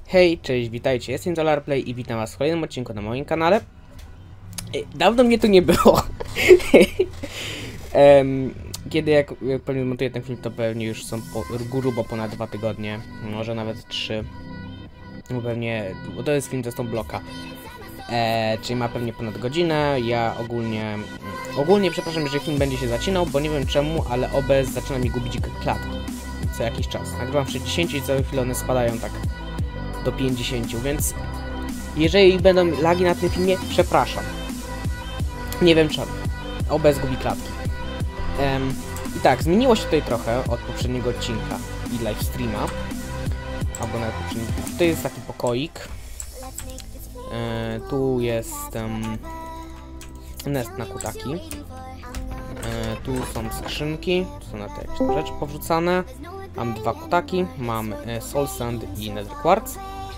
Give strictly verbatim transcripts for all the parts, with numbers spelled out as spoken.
Hej, cześć, witajcie, jestem Solarplay i witam was w kolejnym odcinku na moim kanale. Dawno mnie tu nie było. um, kiedy jak, jak pewnie montuję ten film, to pewnie już są po, grubo ponad dwa tygodnie, może nawet trzy. No pewnie, bo to jest film ze bloka. E, czyli ma pewnie ponad godzinę. Ja ogólnie, ogólnie przepraszam, że film będzie się zacinał, bo nie wiem czemu, ale O B S zaczyna mi gubić klatki co jakiś czas. Nagrywam w sześćdziesięciu i co chwilę one spadają tak do pięćdziesięciu, więc jeżeli będą lagi na tym filmie, przepraszam. Nie wiem czemu. O B S gubi klatki. Um, I tak, zmieniło się tutaj trochę od poprzedniego odcinka i live streama. Albo nawet poprzedniego. Tutaj jest taki pokoik. E, tu jest um, nest na kutaki. E, tu są skrzynki. Tu są na te jakieś rzeczy powrzucane. Mam dwa kutaki. Mam e, soul sand i nether quartz.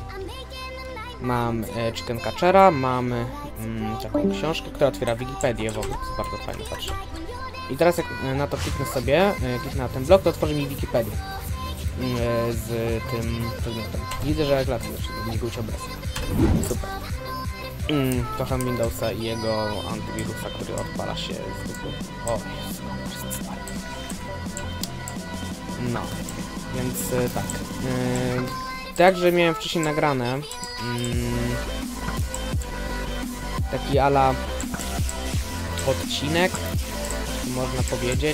Mam e, chicken catchera. Mam mm, taką książkę, która otwiera Wikipedię w ogóle. To jest bardzo fajne, patrzę. I teraz jak na to kliknę sobie, e, kliknę na ten blok, to otworzy mi Wikipedię. E, z tym przedmiotem. Widzę, że reklamy nie był obraz. Super. Mm, kocham Windowsa i jego antywirusa, który odpala się z dupy. O, jest stary. No, więc e, tak. E, także miałem wcześniej nagrane mm, taki ala odcinek, można powiedzieć.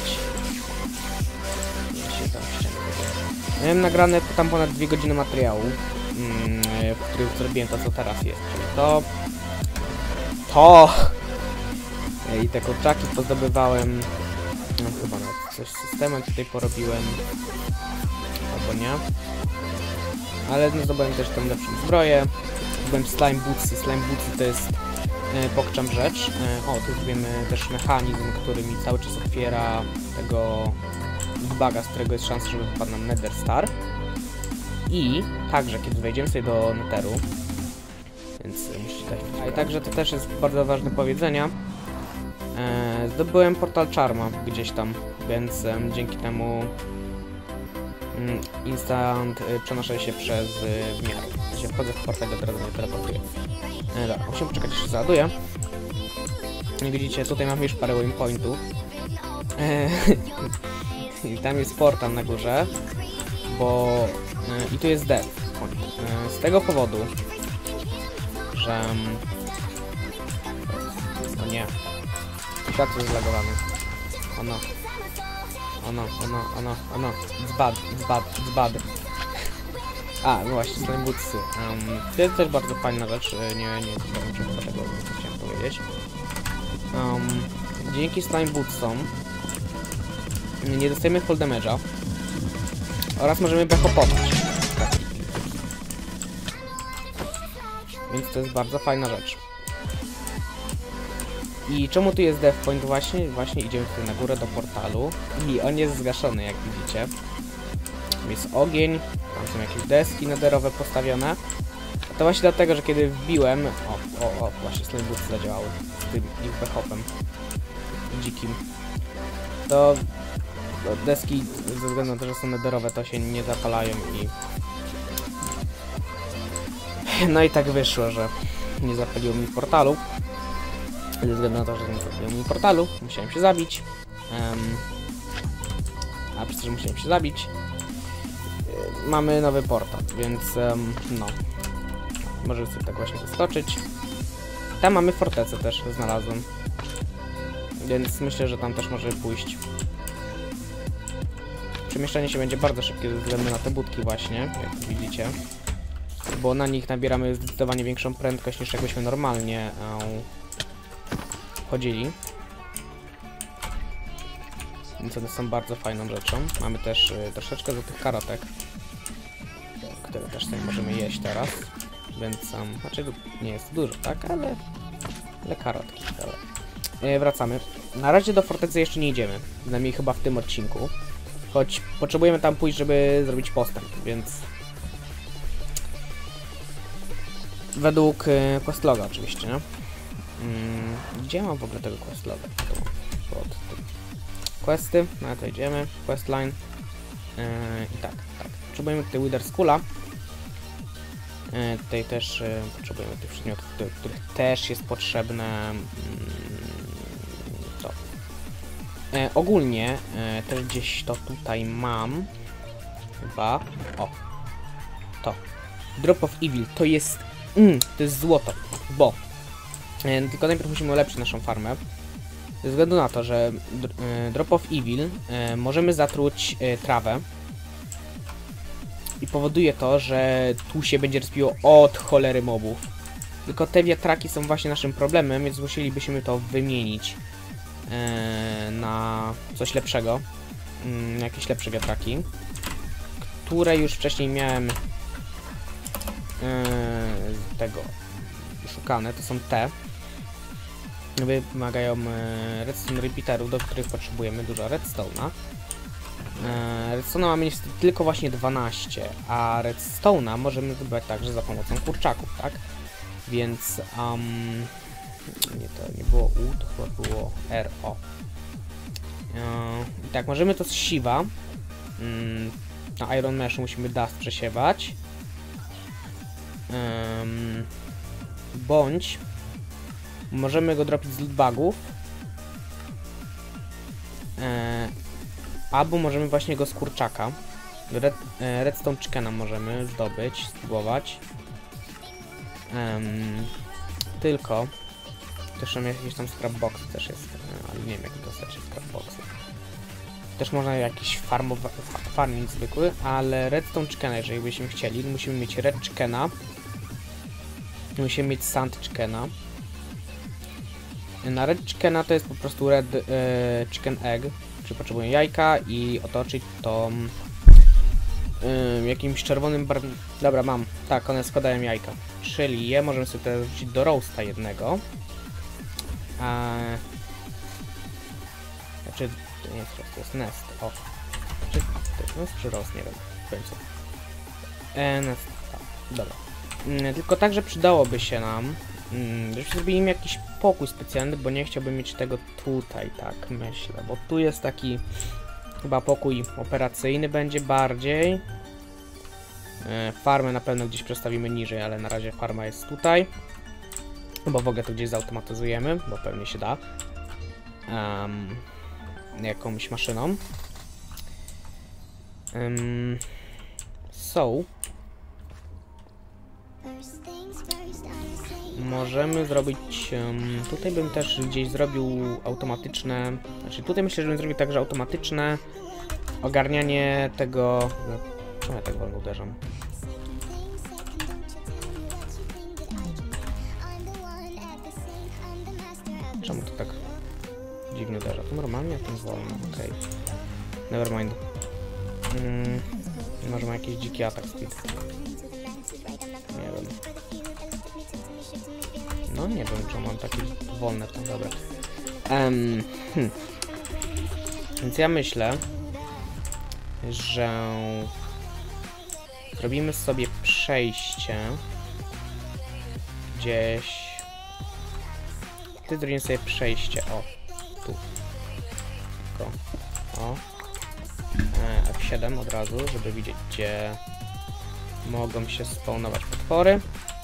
Ja się tam ścianę. Miałem nagrane tam ponad dwie godziny materiału, mm, w którym zrobiłem to, co teraz jest. Czyli to... To! I te kurczaki pozdobywałem. No, chyba nawet coś z systemem tutaj porobiłem. Albo nie. Ale no, zdobyłem też tam lepszą zbroję. Zdobyłem slime bootsy. Slime bootsy to jest e, pokczam rzecz. E, o, tu zrobimy też mechanizm, który mi cały czas otwiera tego buga, z którego jest szansa, żeby wypadł nam Nether Star. I także, kiedy wejdziemy sobie do Netheru, więc musicie dać. A i także to też jest bardzo ważne powiedzenia. E, zdobyłem portal Charma gdzieś tam, więc e, dzięki temu mm, instant e, przenoszę się przez e, w miarę. Ja wchodzę w portal, od razu mnie teleportuję. E, dobra, musimy poczekać, aż się załaduje. Jak widzicie, tutaj mamy już parę waypointów. E, I tam jest portal na górze, bo e, i tu jest dev point. E, z tego powodu, że o nie, świat jest zlagowany. Ono, ono, ono, ono, ono, dzbad, dzbad, dzbad. A, no właśnie, slime bootsy. Um, to jest też bardzo fajna rzecz, nie, nie wiem czego dlaczego chciałem powiedzieć. Um, dzięki slime bootsom nie dostajemy full damage'a oraz możemy bechopować. Więc to jest bardzo fajna rzecz. I czemu tu jest dev point właśnie? Właśnie idziemy tutaj na górę do portalu i on jest zgaszony, jak widzicie. Tam jest ogień, tam są jakieś deski nederowe postawione. To właśnie dlatego, że kiedy wbiłem... O, o, o, właśnie slime bootsy zadziałały z tym ich bechopem dzikim. To, to deski ze względu na to, że są nederowe, to się nie zapalają i... No i tak wyszło, że nie zapaliło mi portalu. Ze względu na to, że nie zapaliło mi portalu, musiałem się zabić. Um, a przez to, że musiałem się zabić, yy, mamy nowy portal, więc um, no. Możemy sobie tak właśnie zaskoczyć. Tam mamy fortecę też, znalazłem. Więc myślę, że tam też może pójść. Przemieszczanie się będzie bardzo szybkie ze względu na te budki właśnie, jak widzicie. Bo na nich nabieramy zdecydowanie większą prędkość niż jakbyśmy normalnie um, chodzili. Więc one są bardzo fajną rzeczą. Mamy też y, troszeczkę złotych karotek, które też sobie możemy jeść teraz. Więc um, znaczy nie jest dużo, tak? Ale, ale karotki. Ale. Y, wracamy. Na razie do fortecy jeszcze nie idziemy. Przynajmniej chyba w tym odcinku. Choć potrzebujemy tam pójść, żeby zrobić postęp, więc... Według y, questloga oczywiście, nie? Mm, gdzie mam w ogóle tego questloga? Tu, pod tym. Questy, no to idziemy, questline. Yy, I tak, tak. Potrzebujemy tutaj Wither Skulla. E, tutaj też e, potrzebujemy tych przedmiotów, których, których też jest potrzebne mm, co? E, ogólnie e, też gdzieś to tutaj mam. Chyba. O. To. Drop of Evil. To jest... Mm, to jest złoto. Bo... E, tylko najpierw musimy ulepszyć naszą farmę. Ze względu na to, że e, Drop of Evil e, możemy zatruć e, trawę. I powoduje to, że tu się będzie rozpiło od cholery mobów. Tylko te wiatraki są właśnie naszym problemem, więc musielibyśmy to wymienić e, na coś lepszego. Mm, jakieś lepsze wiatraki. Które już wcześniej miałem z tego szukane, to są te. Wymagają e, redstone repeaterów, do których potrzebujemy dużo redstone'a. E, redstone'a mamy niestety tylko właśnie dwanaście, a redstone'a możemy zdobywać także za pomocą kurczaków, tak? Więc um, nie, to nie było U, to chyba było R, O. E, I tak, możemy to z siwa. Mm, na Iron Mesh musimy dust przesiewać. Um, bądź możemy go dropić z lootbagów. E, albo możemy właśnie go z kurczaka. Red, e, redstone chickena możemy zdobyć, spróbować. Um, tylko też mam jakieś tam scrapboxy też jest, ale nie wiem jak dostać scrapboxy. Też można jakiś farmowa, farming zwykły, ale redstone chickena, jeżeli byśmy chcieli, musimy mieć red chickena, musimy mieć sand chickena. Na red chickena to jest po prostu red e, chicken egg, czyli potrzebuję jajka i otoczyć to e, jakimś czerwonym bar... Dobra, mam. Tak, one składają jajka. Czyli je możemy sobie teraz wrzucić do roasta jednego. A... Znaczy, to nie jest roast, to jest nest. O. Czy to jest nest czy roast? Nie wiem. W końcu. E, nest. Tak, dobra. Mm, tylko także przydałoby się nam, mm, żebyśmy zrobili im jakiś pokój specjalny, bo nie chciałbym mieć tego tutaj, tak myślę. Bo tu jest taki chyba pokój operacyjny będzie bardziej. E, farmę na pewno gdzieś przestawimy niżej, ale na razie farma jest tutaj. Bo w ogóle to gdzieś zautomatyzujemy, bo pewnie się da. Um, jakąś maszyną. Um, so możemy zrobić, um, tutaj bym też gdzieś zrobił automatyczne, znaczy tutaj myślę, że bym zrobił także automatyczne ogarnianie tego, czemu ja tak wolno uderzam? Czemu to tak dziwnie uderza? To normalnie, a tym wolno, okej. Okay. Nevermind. Mm, może ma jakiś dziki atak speed. Nie wiem. No nie wiem, czemu mam takie wolne to, dobra. Um, hmm. Więc ja myślę, że zrobimy sobie przejście gdzieś. Ty zrobimy sobie przejście, o, tu. Tylko, o. E, F siedem od razu, żeby widzieć, gdzie mogą się spawnować potwory.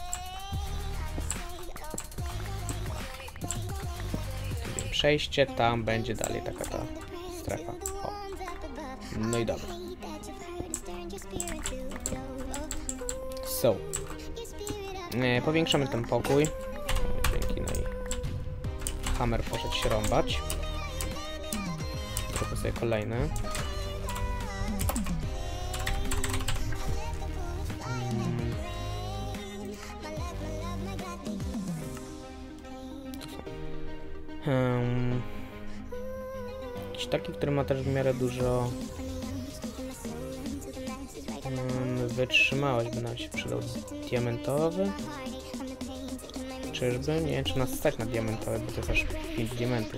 Przejście, tam będzie dalej taka ta strefa. O. No i dobra. So. E, powiększamy ten pokój. Dzięki, no i hammer poszedł się rąbać. Zrobię sobie kolejny. Hmm. Hmm. Jakiś taki, który ma też w miarę dużo hmm, wytrzymałość, by nam się przydał diamentowy. Czyżby? Nie wiem, czy nas stać na diamentowe, bo to jest aż pięć diamentów.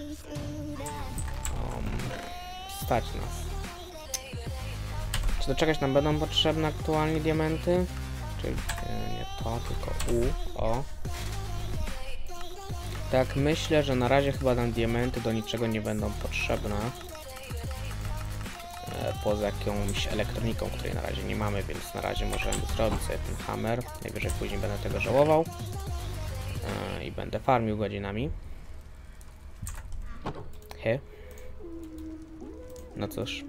Um, stać nas. Czy do czegoś nam będą potrzebne aktualnie diamenty? Czyli e, nie to, tylko U, O. Tak, myślę, że na razie chyba nam diamenty do niczego nie będą potrzebne. E, poza jakąś elektroniką, której na razie nie mamy, więc na razie możemy zrobić sobie ten hammer. Najwyżej później będę tego żałował. Yy, I będę farmił godzinami. He. No cóż.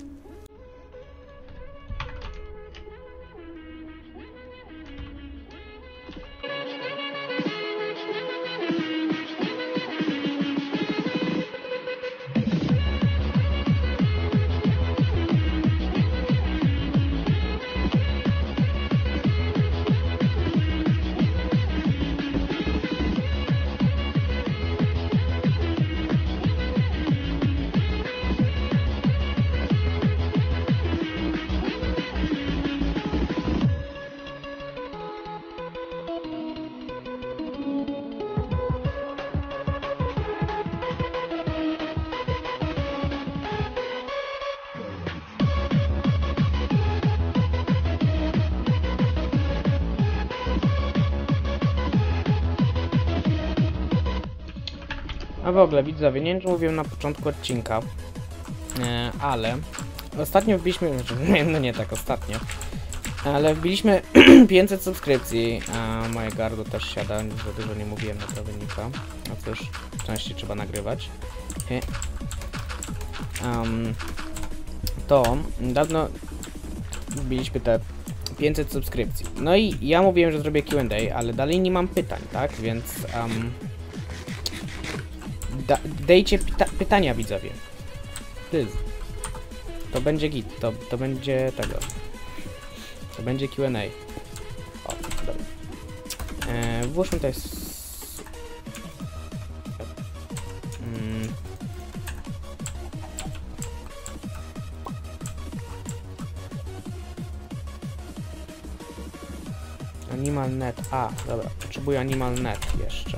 A w ogóle widzowie, nie wiem czy mówiłem na początku odcinka, e, ale ostatnio wbiliśmy, no nie tak ostatnio, ale wbiliśmy pięćset subskrypcji, a moje gardło też siada, za dużo nie mówiłem na to wynika, no cóż, częściej trzeba nagrywać. Um, to dawno wbiliśmy te pięćset subskrypcji, no i ja mówiłem, że zrobię Q and A, ale dalej nie mam pytań, tak, więc um, Da, dejcie pyta pytania widzowie. Please. To będzie git, to, to będzie tego. To będzie Q and A. O, dobra. Eee, włóżmy tutaj. Mm. Animal net. A, dobra. Potrzebuję animal net jeszcze.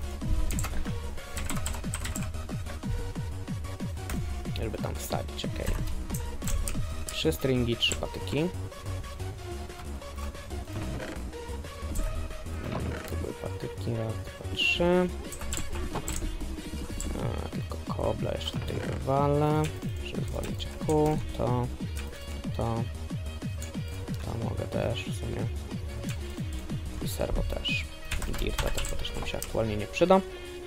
Żeby tam wstawić, ok. Trzy stringi, trzy patyki. Tu były patyki, raz, dwa, trzy. A, tylko kobla jeszcze tutaj wywalę, żeby zwolnić Q. To, to, to mogę też w sumie. I serwo też. I dirta też, bo też nam się aktualnie nie przyda.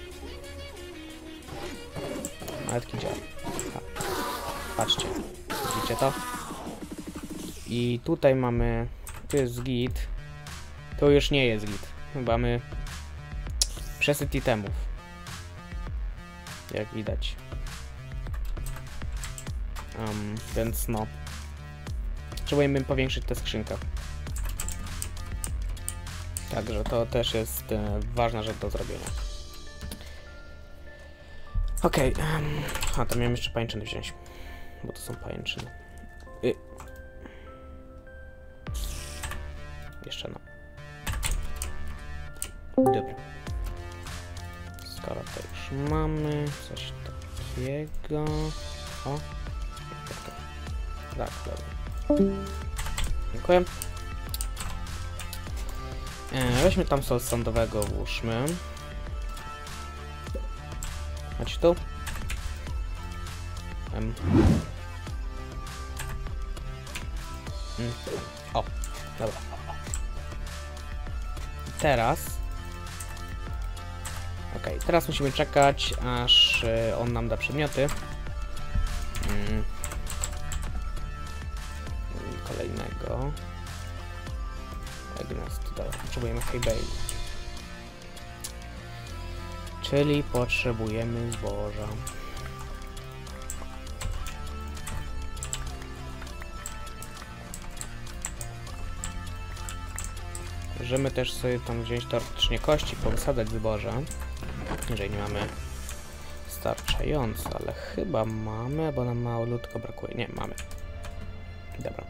Maletki działa. Patrzcie, widzicie to? I tutaj mamy, tu jest git, to już nie jest git, mamy przesyt itemów, jak widać, um, więc no, potrzebujemy powiększyć tę skrzynkę, także to też jest e, ważna rzecz do zrobienia. Okej, okay, um, a to miałem jeszcze pajęczyny wziąć. Bo to są pajęczyny. Y Jeszcze no. Dobra. Skoro to już mamy coś takiego. O. Tak, dobra. Dziękuję. E, weźmy tam sos sądowego, włóżmy. Chodź tu. Um. Mm. O, dobra. Teraz. Okej, okay, teraz musimy czekać, aż y, on nam da przedmioty. Mm. Kolejnego. Agnest, dobra, potrzebujemy Hay Bale. Czyli potrzebujemy zboża. Możemy też sobie tam wziąć teoretycznie kości, powysadzać zboża, jeżeli nie mamy starczająco, ale chyba mamy, bo nam malutko brakuje. Nie, mamy. Dobra.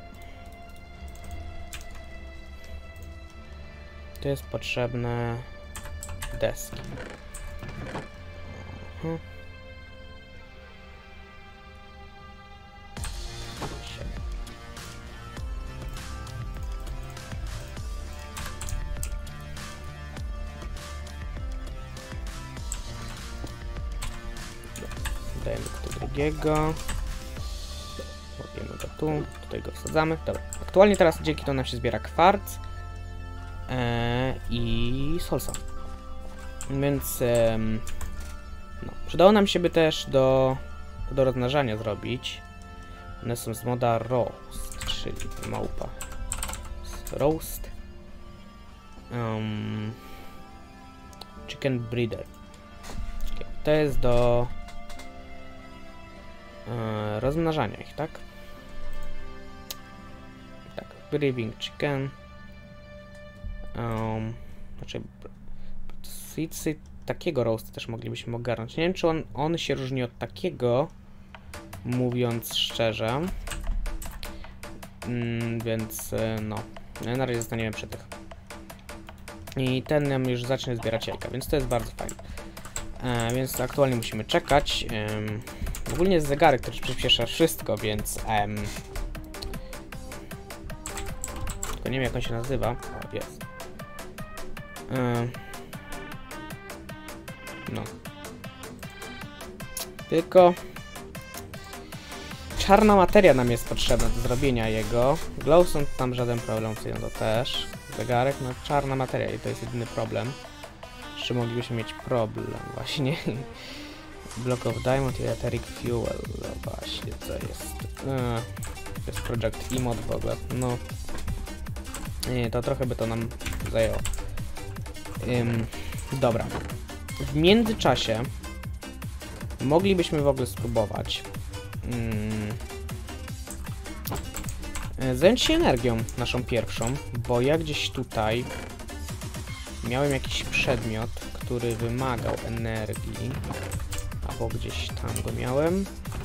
Tu jest potrzebne deski. Mhm. Dajemy do drugiego. Łapiemy go tu, tutaj go wsadzamy. Dobra, aktualnie teraz dzięki temu nam się zbiera kwarc e, i solsa. Więc e, no, przydało nam się by też do, do rozmnażania zrobić. One są z moda roast, czyli małpa. Roast. Um, chicken breeder. Okay. To jest do e, rozmnażania ich, tak? Tak, breeding chicken. Um, znaczy, seedsy takiego roastu też moglibyśmy ogarnąć. Nie wiem, czy on, on się różni od takiego, mówiąc szczerze. Mm, więc no, na razie zostaniemy przy tych. I ten nam już zacznie zbierać jajka, więc to jest bardzo fajne. E, więc aktualnie musimy czekać. E, ogólnie jest zegarek, który przyspiesza wszystko, więc em, tylko nie wiem, jak on się nazywa. O, jest. E, no. Tylko czarna materia nam jest potrzebna do zrobienia jego. Glowstone tam żaden problem, to też. Zegarek, no czarna materia i to jest jedyny problem. Jeszcze moglibyśmy mieć problem właśnie. Block of Diamond i Etheric Fuel. No właśnie, to jest... Yy, to jest Project Emod w ogóle. No. Nie, to trochę by to nam zajęło. Ym, dobra. W międzyczasie moglibyśmy w ogóle spróbować ym, zająć się energią naszą pierwszą, bo ja gdzieś tutaj miałem jakiś przedmiot, który wymagał energii, albo gdzieś tam go miałem.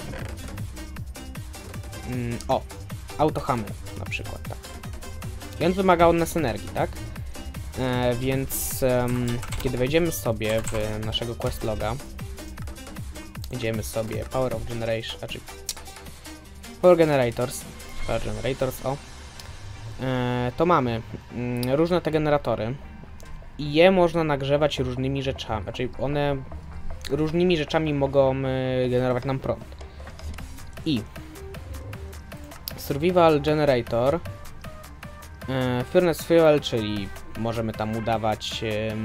Mm, o, autohammer na przykład, tak. I on wymagał od nas energii, tak? E, więc um, kiedy wejdziemy sobie w naszego quest loga, idziemy sobie Power of Generation, znaczy Power Generators, Power Generators, o, e, to mamy mm, różne te generatory i je można nagrzewać różnymi rzeczami, znaczy one różnymi rzeczami mogą y, generować nam prąd. I Survival Generator, y, Furnace Fuel, czyli możemy tam udawać y,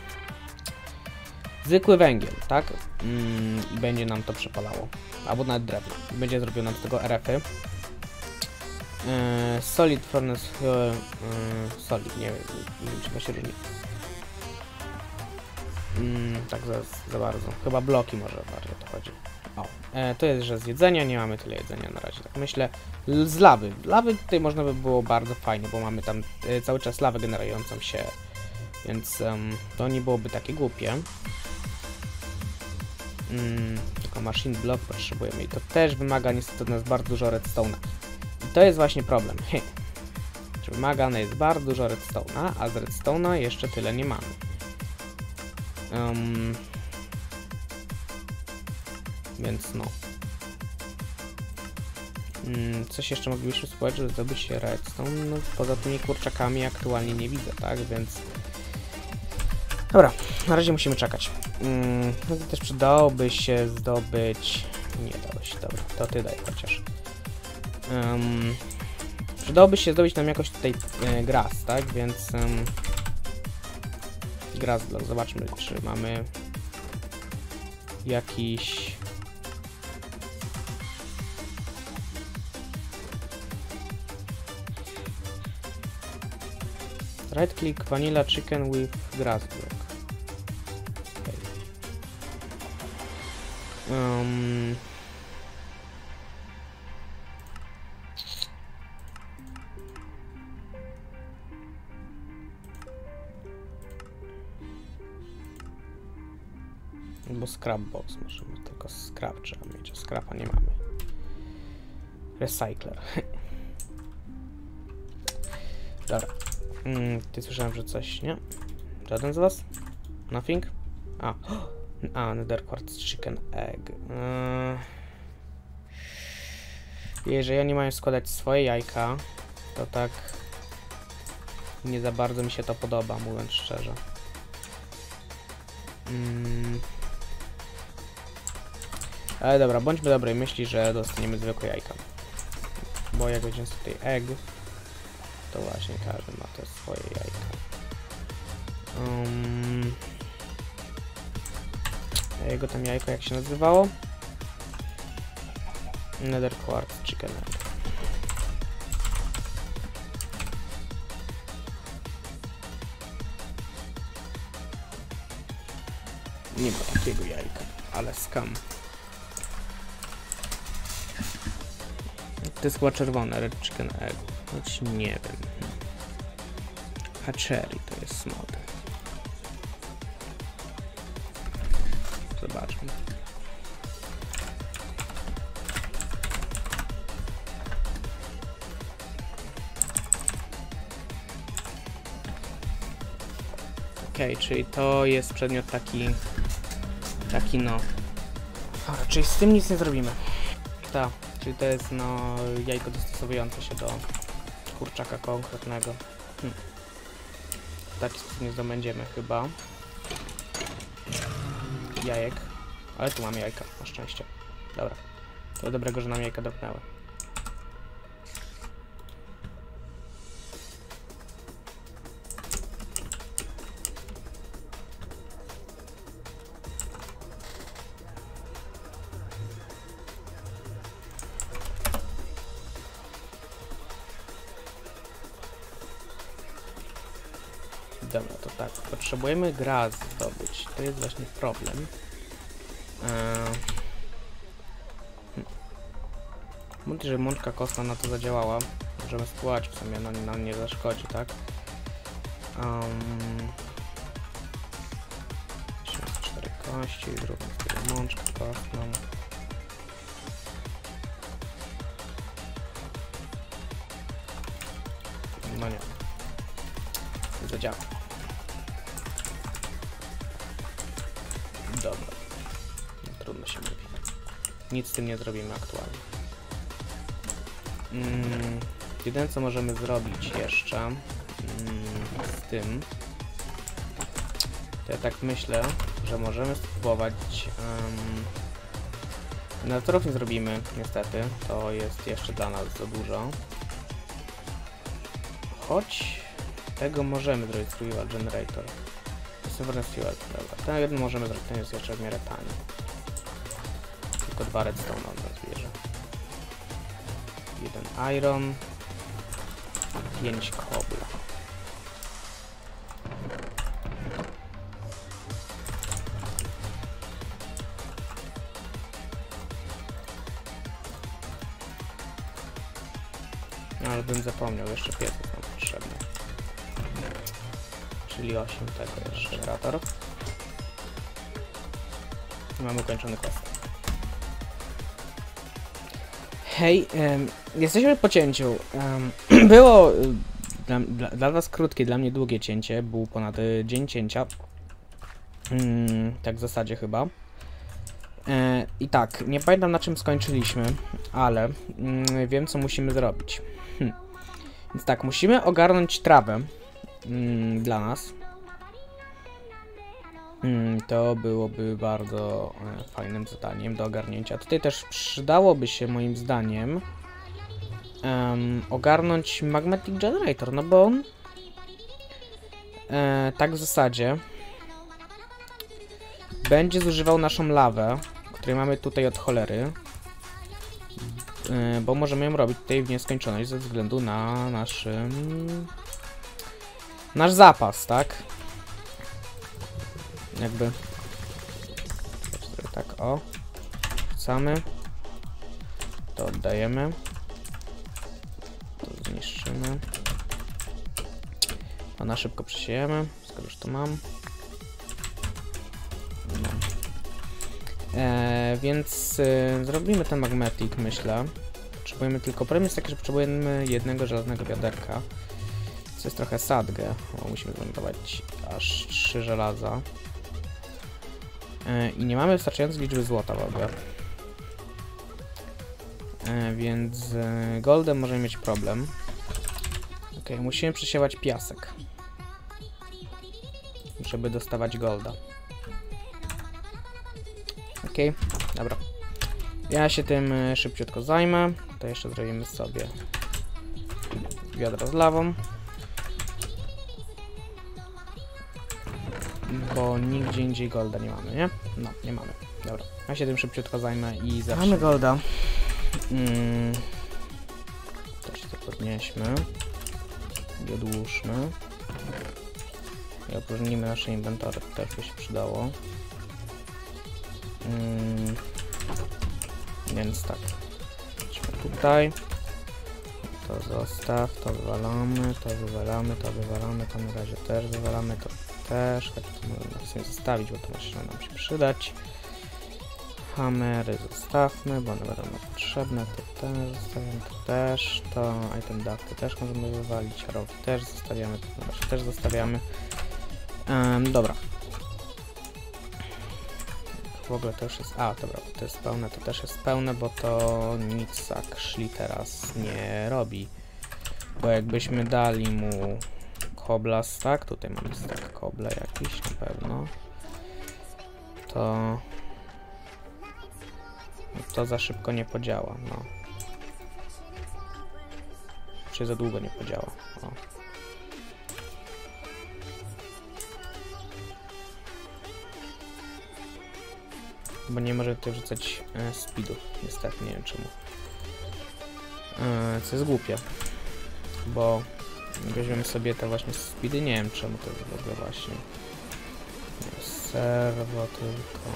zwykły węgiel, tak? Y, I będzie nam to przepalało. Albo nawet drewno. Będzie zrobił nam z tego R F-y. Y, solid Furnace Fuel, y, Solid, nie wiem, nie wiem czy to się różni. Mm, tak za, za bardzo. Chyba bloki może bardziej o to chodzi. O, e, to jest, że z jedzenia nie mamy tyle jedzenia na razie, tak myślę. L z lawy. Lawy tutaj można by było bardzo fajnie, bo mamy tam e, cały czas lawę generującą się, więc um, to nie byłoby takie głupie. Mm, tylko machine block potrzebujemy i to też wymaga niestety od nas bardzo dużo redstone'a. I to jest właśnie problem. Wymagane jest bardzo dużo redstone'a, a z redstone'a jeszcze tyle nie mamy. Um, więc no. Um, coś jeszcze moglibyśmy spróbować, żeby zdobyć się redstone. No, poza tymi kurczakami aktualnie nie widzę, tak? Więc... Dobra, na razie musimy czekać. Um, no to też przydałoby się zdobyć... Nie dało się, dobra, to ty daj chociaż. Um, przydałoby się zdobyć nam jakoś tutaj e, gras, tak? Więc... Um, Grass block. Zobaczmy, czy mamy jakiś right click vanilla chicken with grass block. Okay. Um, Albo scrap box możemy, tylko scrap trzeba mieć, a scrapa nie mamy. Recycler. Dobra. Mm, ty słyszałem, że coś, nie? Żaden z was? Nothing? A, a Nether Quartz Chicken Egg. Yy... Jeżeli oni mają składać swoje jajka, to tak nie za bardzo mi się to podoba, mówiąc szczerze. Mm. Ale dobra, bądźmy dobrej myśli, że dostaniemy zwykłe jajka. bo jak weźmiemy tutaj egg, to właśnie każdy ma te swoje jajka. Um, jego tam jajko jak się nazywało? Nether Quartz Chicken Egg. Nie ma takiego jajka, ale skam. To jest chyba czerwone, Red Chicken Egg. Choć nie wiem. Hatchery to jest mod. Zobaczmy. Okej, okay, czyli to jest przedmiot taki, taki no. Dobra, czyli z tym nic nie zrobimy. Tak, czyli to jest no jajko dostosowujące się do kurczaka konkretnego. Hm. W taki sposób nie zdobędziemy chyba jajek, ale tu mamy jajka, na szczęście. Dobra, to dobrego, że nam jajka dropnęły. Dobra, to tak, potrzebujemy gras zdobyć, to jest właśnie problem. Eee... Hm. Mówię, że mączka kostna na to zadziałała, możemy spływać, w sumie nam, nam nie zaszkodzi, tak? Um... cztery kości, zróbmy sobie mączkę kostną. No nie. Zadziała. Dobra. No, trudno się mówi. Nic z tym nie zrobimy aktualnie. Mm, jedyne co możemy zrobić jeszcze mm, z tym, to ja tak myślę, że możemy spróbować um, generatorów nie zrobimy, niestety. To jest jeszcze dla nas za dużo. Choć tego możemy zrobić survival generator. Sovereign fuel, dobra. Ten jeden możemy zrobić, ten jest jeszcze w miarę tani. Tylko dwa redstone od nas bierze. Jeden iron. Pięć kobla. Ale bym zapomniał, jeszcze pieców nam potrzebne. Czyli osiem tego jeszcze generator. I mamy ukończony quest. Hej, um, jesteśmy po cięciu. Um, było um, dla, dla, dla was krótkie, dla mnie długie cięcie. Był ponad y, dzień cięcia. Um, tak w zasadzie chyba. E, I tak, nie pamiętam na czym skończyliśmy, ale um, wiem co musimy zrobić. Hm. Więc tak, musimy ogarnąć trawę. Mm, dla nas. Mm, to byłoby bardzo e, fajnym zadaniem do ogarnięcia. Tutaj też przydałoby się moim zdaniem um, ogarnąć Magmatic Generator, no bo on e, tak w zasadzie będzie zużywał naszą lawę, której mamy tutaj od cholery, e, bo możemy ją robić tutaj w nieskończoność ze względu na nasz nasz zapas, tak? Jakby tak, o, wrzucamy, to oddajemy, to zniszczymy, a na szybko przesiejemy, skoro już to mam. No. E, więc e, zrobimy ten magmatic, myślę. Potrzebujemy tylko, problem jest taki, że potrzebujemy jednego żelaznego wiaderka, co jest trochę sadgę, bo musimy zmontować aż trzy żelaza. E, I nie mamy wystarczającej liczby złota w ogóle. E, więc z goldem możemy mieć problem. Ok, musimy przesiewać piasek, żeby dostawać golda. Ok, dobra. Ja się tym szybciutko zajmę. to jeszcze zrobimy sobie wiadro z lawą. Bo nigdzie indziej golda nie mamy, nie? No, nie mamy. Dobra, ja się tym szybciutko zajmę i zacznę. Mamy golda. Mm. Też to podnieśmy. I odłóżmy. I opróżnimy nasze inwentory, to też by się przydało. Mm. Więc tak. Idźmy tutaj. To zostaw, to wywalamy, to wywalamy, to wywalamy, to na razie też wywalamy, to też, choć to możemy sobie zostawić, bo to może nam się przydać. Hamery zostawmy, bo one będą nam potrzebne, to też zostawiamy, to też, to item ducty też możemy wywalić, rogi też zostawiamy, to na razie też zostawiamy. Um, dobra. W ogóle to już jest, a dobra, to jest pełne, to też jest pełne, bo to nic tak szli teraz nie robi. Bo jakbyśmy dali mu kobla stack, tutaj mamy stack kobla jakiś na pewno, to to za szybko nie podziała, no. Czy za długo nie podziała, o. Bo nie może tutaj wrzucać e, speedów, niestety, nie wiem czemu. E, co jest głupie, bo weźmiemy sobie te właśnie speedy, nie wiem czemu to jest w ogóle właśnie. Serwo tylko...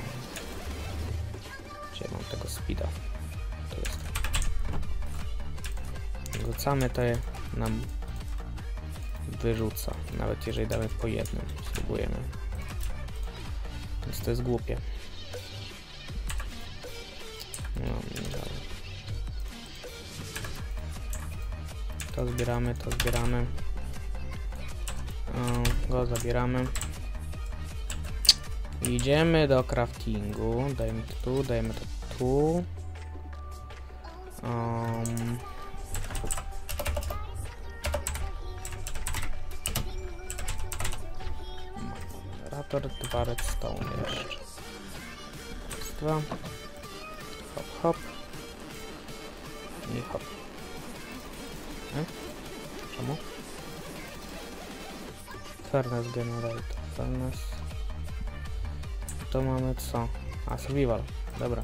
Gdzie mam tego speeda? To jest. Wrzucamy to, nam wyrzuca, nawet jeżeli damy po jednym, spróbujemy. Więc to jest głupie. No, nie dalej. To zbieramy, to zbieramy. O, go zabieramy. Idziemy do craftingu. Dajmy to tu, dajmy to tu. Um. Generator, dwa redstone jeszcze. Raz, dwa. Hop, hop. I hop. E? Czemu? Furnace generator. Furnace. To mamy co? A, survival. Dobra.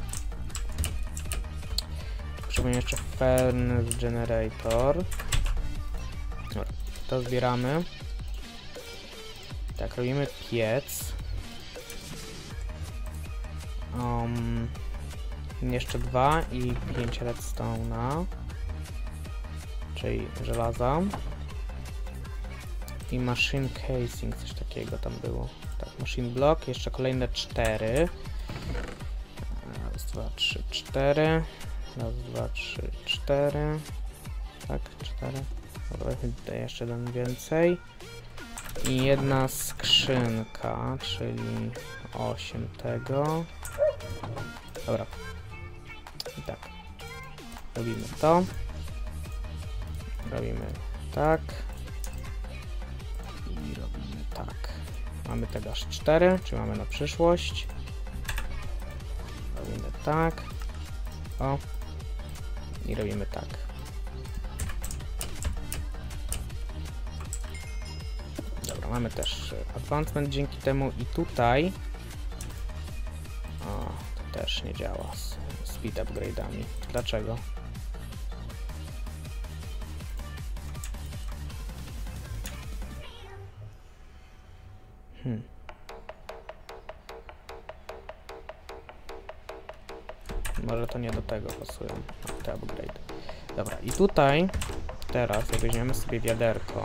Potrzebujemy jeszcze furnace generator. Dobra. To zbieramy. Tak, robimy piec. Um, jeszcze dwa i pięć redstone'a, czyli żelaza. I machine casing, coś takiego tam było. Tak, machine block, jeszcze kolejne cztery. Raz, dwa, trzy, cztery. Raz, dwa, trzy, cztery. Tak, cztery. Dobra, tutaj jeszcze jeden więcej. I jedna skrzynka, czyli osiem tego. Dobra. I tak. Robimy to. Robimy tak. I robimy tak. Mamy tego aż cztery, czyli mamy na przyszłość. Robimy tak. O. I robimy tak. Dobra, mamy też advancement dzięki temu i tutaj. O, to też nie działa z speed upgrade'ami. Dlaczego? Hmm. Może to nie do tego pasują te upgrade. Dobra, i tutaj teraz jak weźmiemy sobie wiaderko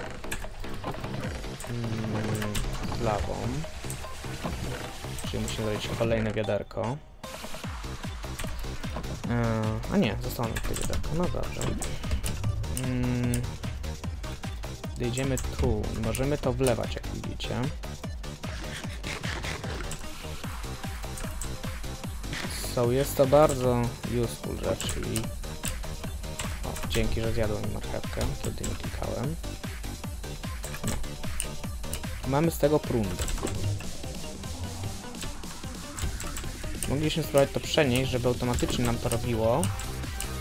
mm, z lawą, czyli musimy zrobić kolejne wiaderko. Yy, a nie, zostało nam tutaj wiaderko, no dobrze. Yy, Dojdziemy tu i możemy to wlewać, jak widzicie. So, jest to bardzo useful rzecz, czyli o, dzięki, że zjadłem marchewkę, kiedy nie klikałem. No. Mamy z tego prąd. Mogliśmy spróbować to przenieść, żeby automatycznie nam to robiło,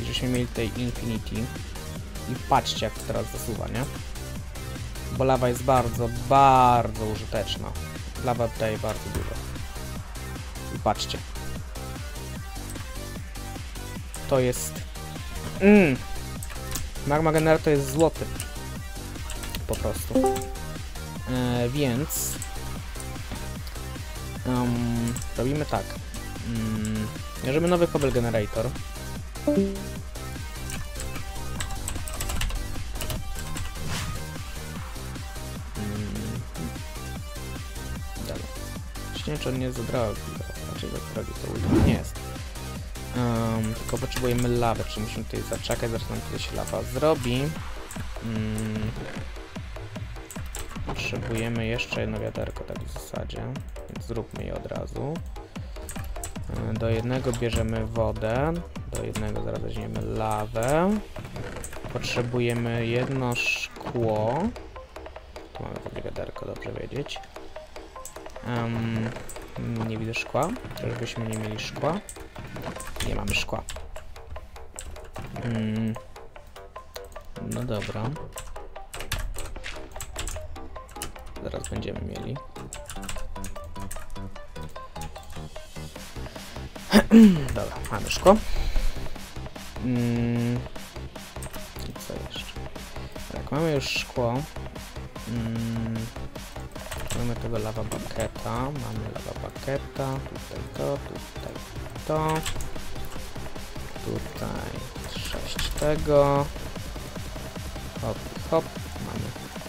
żeśmy mieli tutaj Infinity. I patrzcie, jak to teraz zasuwa, nie? Bo lawa jest bardzo, bardzo użyteczna. Lawa daje bardzo dużo. I patrzcie. To jest... Mmm! Magma Generator to jest złoty. Po prostu. E, więc... Um, robimy tak. Um, bierzemy nowy Cobble Generator. Nie wiem, czy on nie jest za drogi, znaczy za drogi to ultra nie jest. Um, tylko potrzebujemy lawę, czy musimy tutaj zaczekać, zaraz nam tutaj się lawa zrobi. Um, potrzebujemy jeszcze jedno wiaderko, tak w zasadzie, więc zróbmy je od razu. Um, do jednego bierzemy wodę, do jednego zaraz weźmiemy lawę. Potrzebujemy jedno szkło. Tu mamy takie wiaderko, dobrze wiedzieć. Um, nie widzę szkła, żebyśmy nie mieli szkła. Nie mamy szkła. Um, no dobra. Zaraz będziemy mieli. Dobra, mamy szkło. Um, I co jeszcze? Tak, mamy już szkło. Um, Mamy tego lawa bucketa, mamy lawa bucketa, tutaj to, tutaj to, tutaj sześć tego, hop, hop, mamy,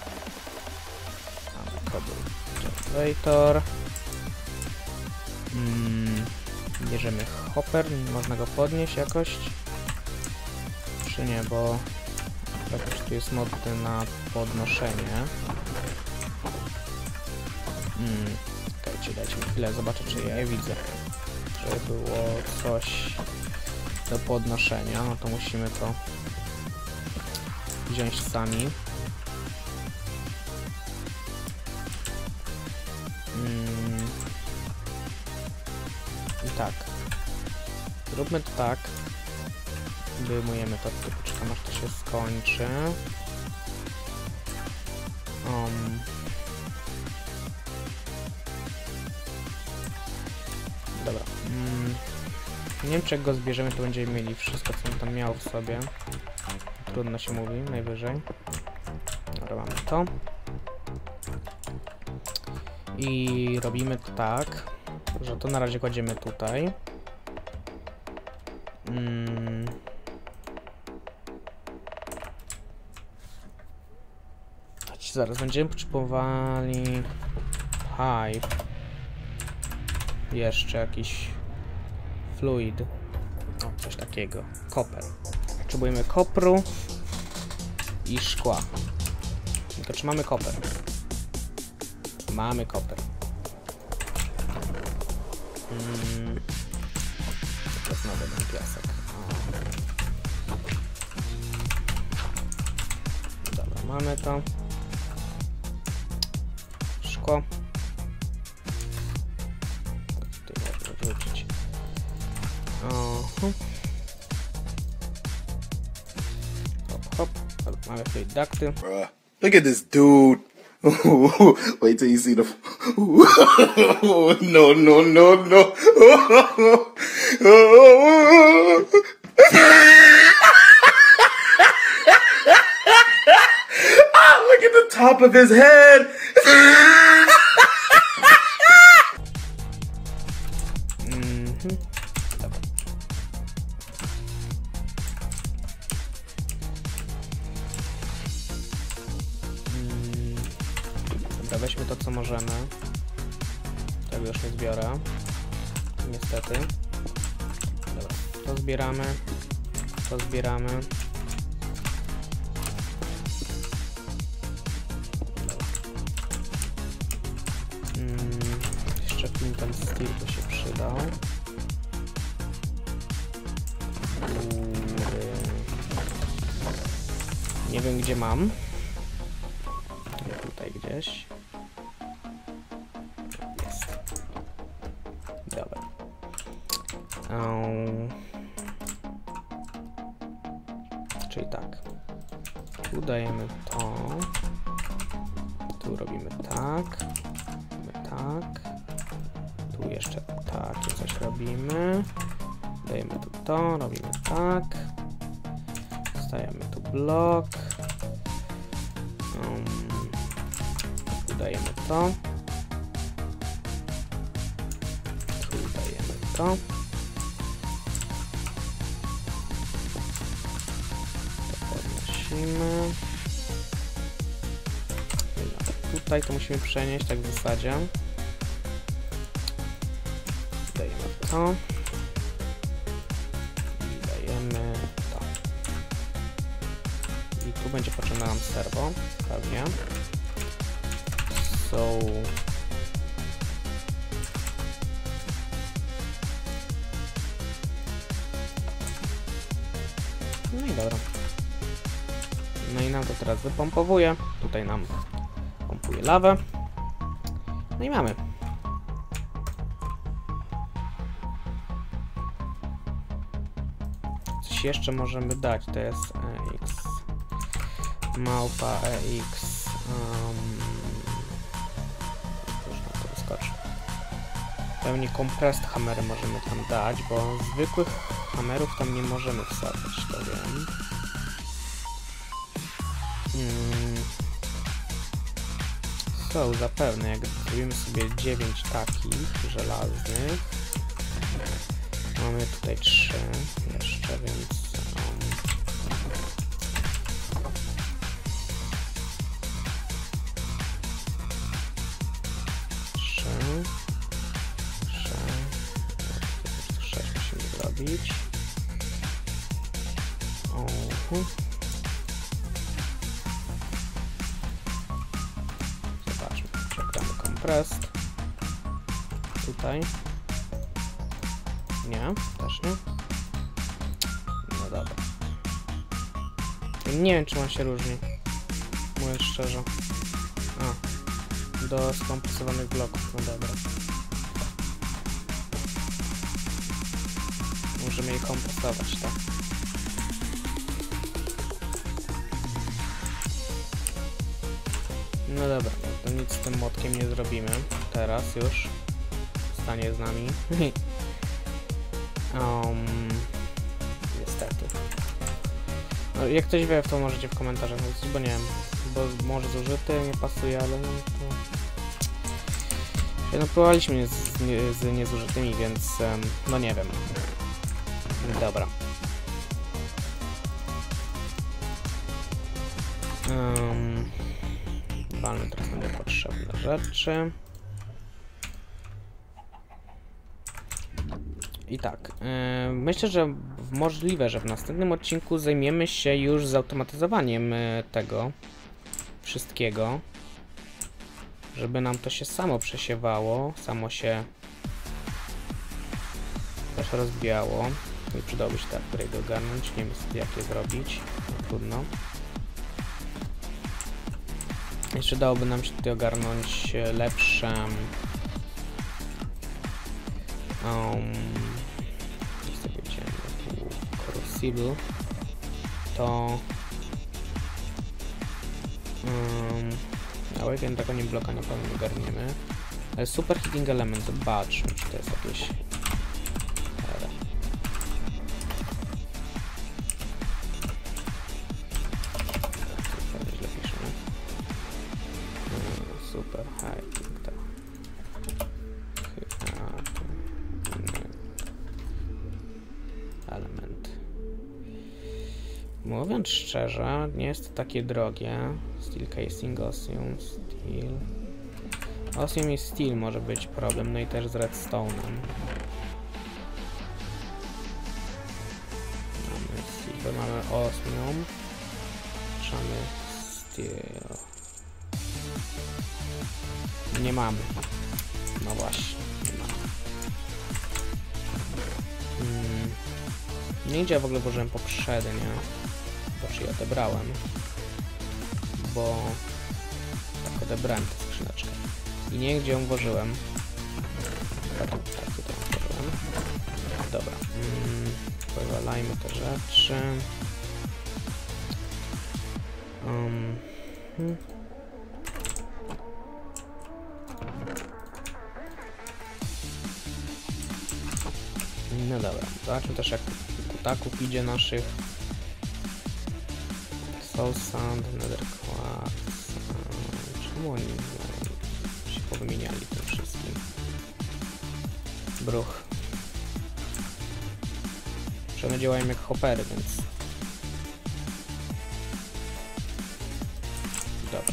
mamy Cobble Generator, mm, bierzemy hopper, można go podnieść jakoś, czy nie, bo jakoś tu jest mod na podnoszenie. Hmm, czekajcie, dajcie mi chwilę, zobaczę, czy ja je widzę. Żeby było coś do podnoszenia, no to musimy to wziąć sami. Hmm. I tak. Zróbmy to tak. Wyjmujemy to, tylko poczekam, aż to się skończy. Um. Dobra. Mm. Nie wiem, czy jak go zbierzemy, to będziemy mieli wszystko, co on tam miał w sobie. Trudno się mówi, najwyżej. Dobra, mamy to. I robimy to tak, że to na razie kładziemy tutaj. Mm. Zaraz będziemy potrzebowali pipe. Jeszcze jakiś fluid. O, coś takiego. Koper. Potrzebujemy kopru i szkła. Tylko czy mamy koper? Mamy koper. Hmm. To jest nowy ten piasek. Dobra, mamy to. Szkło. Tutaj można wrzucić. Oho. Hop, hop. Dobra, mamy tutaj dukty. Look at this dude. Wait till you see the. No, no, no, no. Ah, look at the top of his head. Mhm. Dobra. Mm. Dobra, weźmy to, co możemy. Tego już nie zbiorę. Niestety. Dobra, to zbieramy. To zbieramy. Dobra. Mm. Jeszcze Flint Steel by się przydał. Nie wiem, gdzie mam. Nie, tutaj gdzieś. Jest. Dobra. Um. Czyli tak. Tu dajemy to. Tu robimy tak. Robimy tak. Tu jeszcze takie coś robimy. Dajemy tu to, robimy tak. Stajemy tu blok. Um, tu dajemy to. Tu dajemy to. To podnosimy. Tutaj to musimy przenieść, tak w zasadzie. Dajemy to. I dajemy to. I tu będzie potrzebne nam serwo, pewnie. So... No i dobra. No i nam to teraz wypompowuje. Tutaj nam pompuje lawę. No i mamy. Coś jeszcze możemy dać. To jest E X. Małpa E X. Um, już na to wyskoczy. Pewnie compressed hammery możemy tam dać, bo zwykłych hammerów tam nie możemy wsadzać, to wiem. Hmm. So, zapewne, jak zrobimy sobie dziewięć takich żelaznych, mamy tutaj trzy jeszcze, więc um, trzy, trzy, sześć musimy zrobić. Uh-huh. Compressed. Tutaj. Nie, też nie. No dobra. Nie wiem, czy on się różni. Mówiąc szczerze. A. Do skompresowanych bloków. No dobra. Możemy je kompresować, tak? No dobra, no to nic z tym młotkiem nie zrobimy. Teraz już stanie z nami. um, niestety. No, jak ktoś wie, to możecie w komentarzach napisać, bo nie wiem, bo może zużyty, nie pasuje, ale no to... No próbowaliśmy z, z, z niezużytymi, więc um, no nie wiem. Dobra. Um, Walmy teraz na niepotrzebne rzeczy. I tak, yy, myślę, że możliwe, że w następnym odcinku zajmiemy się już zautomatyzowaniem yy, tego wszystkiego, żeby nam to się samo przesiewało, samo się też rozbijało. I przydałoby się tak upgrade ogarnąć, nie wiem jak je zrobić, trudno. Jeszcze dałoby nam się tutaj ogarnąć lepsze um, sobie wziąłem tu Crucible, to um, Awaken tego nie bloka na pewno nie ogarniemy, ale Super Heating Element, zobaczmy czy to jest jakieś super high, tak. Element. Mówiąc szczerze, nie jest to takie drogie. Steel casing, osmium, steel. Osmium i steel może być problem, no i też z redstone'em. Mamy silver, mamy osmium. Mamy steel. Nie mamy. No właśnie, nie mamy. Hmm. Nie gdzie ja w ogóle włożyłem poprzednio. Bo czy ja odebrałem. Bo tak odebrałem tę skrzyneczkę. I nie wiem gdzie ją włożyłem. Tak, tak tutaj ją włożyłem. Dobra. Hmm. Powalajmy te rzeczy. Um, hmm. No dobra, zobaczmy też jak kutaków idzie naszych. Soul Sand, Nether Quartz. Czemu oni się powymieniali tym wszystkim? Bruch. Że one działają jak hopery, więc... Dobra.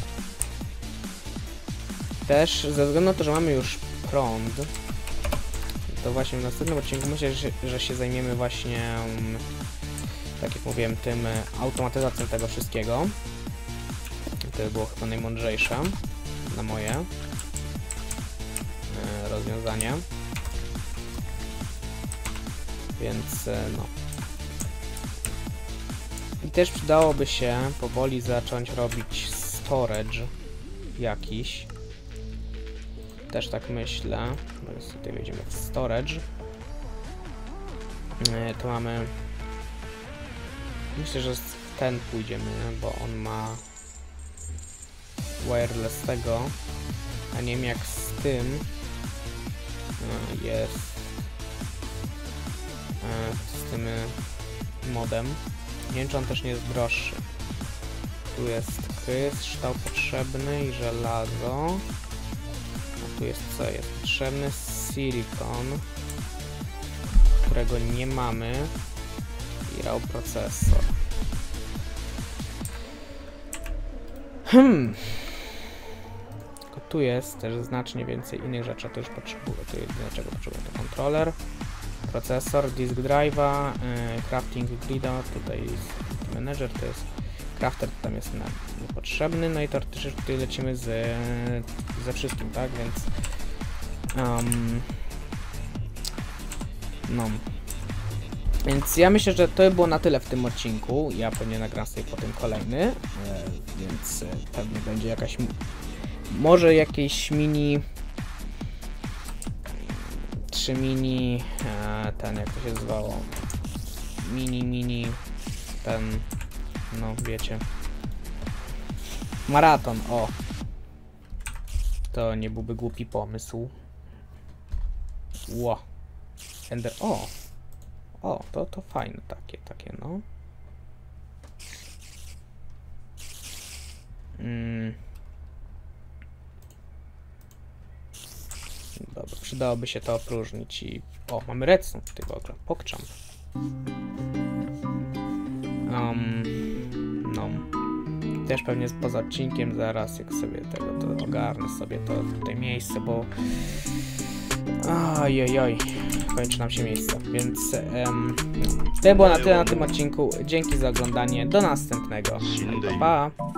Też ze względu na to, że mamy już prąd, to właśnie w następnym odcinku myślę, że, że się zajmiemy właśnie, um, tak jak mówiłem, tym automatyzacją tego wszystkiego. To by było chyba najmądrzejsze na moje e, rozwiązanie. Więc e, no. I też przydałoby się powoli zacząć robić storage jakiś. Też tak myślę. Teraz tutaj wejdziemy w storage. E, to mamy... Myślę, że w ten pójdziemy, bo on ma wireless tego, a nie wiem jak z tym e, jest e, z tym modem. Nie wiem, czy on też nie jest droższy. Tu jest kryształ potrzebny i żelazo. A tu jest co? Jest potrzebny silikon, którego nie mamy, i raw procesor. Hmm. Tylko tu jest też znacznie więcej innych rzeczy, to już potrzebuję. To jest dlaczego potrzebuję to kontroler, procesor, disk drive'a, yy, crafting grida, tutaj jest manager, to jest crafter, tam jest niepotrzebny, no i teoretycznie tutaj lecimy z, ze wszystkim, tak, więc um, no. Więc ja myślę, że to by było na tyle w tym odcinku. Ja pewnie nagram sobie potem kolejny, e, więc e, pewnie będzie jakaś, może jakieś mini, trzy mini, e, ten jak to się zwało, mini, mini, ten, no wiecie, maraton, o, to nie byłby głupi pomysł. Ło, Ender, o. O, to, to fajne takie, takie, no. Mm. Dobra, przydałoby się to opróżnić i... O, mamy redstone tutaj w ogóle, pokczam. Um, no. Też pewnie poza odcinkiem zaraz, jak sobie tego, to ogarnę sobie to tutaj miejsce, bo... Ojojoj, kończy nam się miejsce, więc um, to było na tyle na tym odcinku. Dzięki za oglądanie, do następnego. Pa, pa.